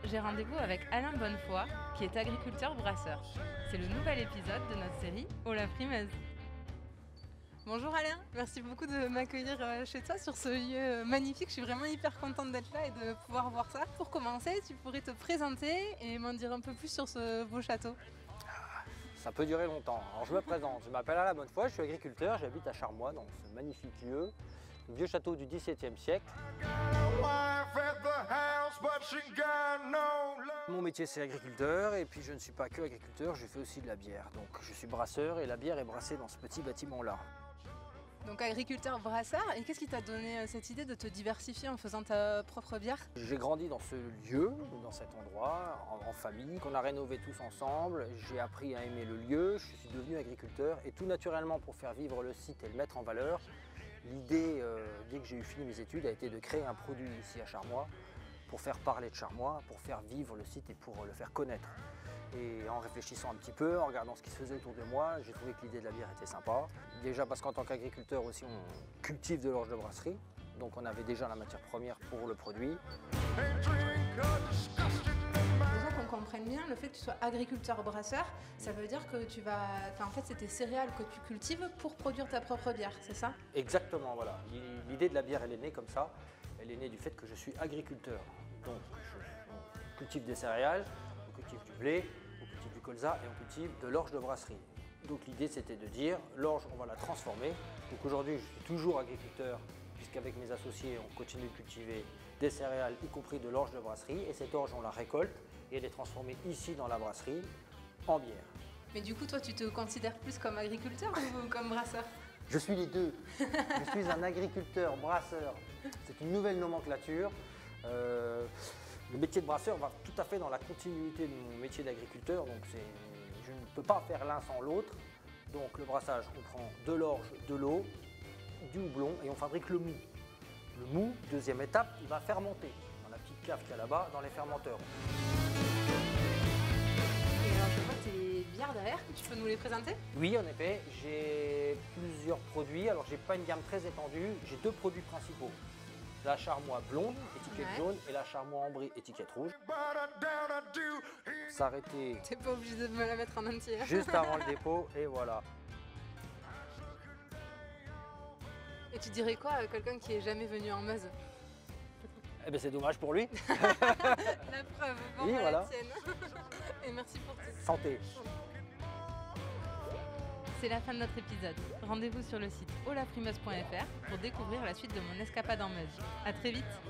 j'ai rendez-vous avec Alain Bonnefoy, qui est agriculteur-brasseur. C'est le nouvel épisode de notre série Oh la frimeuse. Bonjour Alain, merci beaucoup de m'accueillir chez toi sur ce lieu magnifique. Je suis vraiment hyper contente d'être là et de pouvoir voir ça. Pour commencer, tu pourrais te présenter et m'en dire un peu plus sur ce beau château. Ça peut durer longtemps. Alors je me présente, je m'appelle Alain Bonnefoy, je suis agriculteur, j'habite à Charmois, dans ce magnifique lieu, un vieux château du XVIIe siècle. Mon métier c'est agriculteur et puis je ne suis pas que agriculteur, je fais aussi de la bière. Donc je suis brasseur et la bière est brassée dans ce petit bâtiment-là. Donc agriculteur-brasseur, et qu'est-ce qui t'a donné cette idée de te diversifier en faisant ta propre bière? J'ai grandi dans ce lieu, dans cet endroit, en famille, qu'on a rénové tous ensemble. J'ai appris à aimer le lieu, je suis devenu agriculteur et tout naturellement pour faire vivre le site et le mettre en valeur, l'idée, dès que j'ai eu fini mes études, a été de créer un produit ici à Charmois pour faire parler de Charmois, pour faire vivre le site et pour le faire connaître. Et en réfléchissant un petit peu, en regardant ce qui se faisait autour de moi, j'ai trouvé que l'idée de la bière était sympa. Déjà parce qu'en tant qu'agriculteur aussi, on cultive de l'orge de brasserie, donc on avait déjà la matière première pour le produit. Déjà qu'on comprenne bien, le fait que tu sois agriculteur-brasseur, ça veut dire que tu vas... en fait, c'est tes céréales que tu cultives pour produire ta propre bière, c'est ça? Exactement, voilà. L'idée de la bière, elle est née comme ça. Elle est née du fait que je suis agriculteur. Donc, on cultive des céréales, on cultive du blé, on cultive du colza et on cultive de l'orge de brasserie. Donc l'idée, c'était de dire, l'orge, on va la transformer. Donc aujourd'hui, je suis toujours agriculteur, puisqu'avec mes associés, on continue de cultiver des céréales, y compris de l'orge de brasserie. Et cette orge, on la récolte et elle est transformée ici dans la brasserie en bière. Mais du coup, toi, tu te considères plus comme agriculteur ou comme brasseur? Je suis les deux. Je suis un agriculteur, brasseur. C'est une nouvelle nomenclature. Le métier de brasseur va tout à fait dans la continuité de mon métier d'agriculteur. Donc je ne peux pas faire l'un sans l'autre. Donc le brassage, on prend de l'orge, de l'eau, du houblon et on fabrique le mou. Le mou, deuxième étape, il va fermenter dans la petite cave qu'il y a là-bas, dans les fermenteurs. Je vois tes bières derrière, tu peux nous les présenter? Oui, en effet, j'ai plusieurs produits. Alors, j'ai pas une gamme très étendue, j'ai deux produits principaux. La Charmois blonde, étiquette jaune, et la Charmois ambrée, étiquette rouge. S'arrêter. T'es pas obligé de me la mettre en entier. Juste avant le dépôt, et voilà. Et tu dirais quoi à quelqu'un qui est jamais venu en Meuse? Eh bien, c'est dommage pour lui. La preuve, bon, Oui, voilà. la tienne. Et merci pour tout. Santé. C'est la fin de notre épisode. Rendez-vous sur le site olafrimeuse.fr pour découvrir la suite de mon escapade en Meuse. À très vite.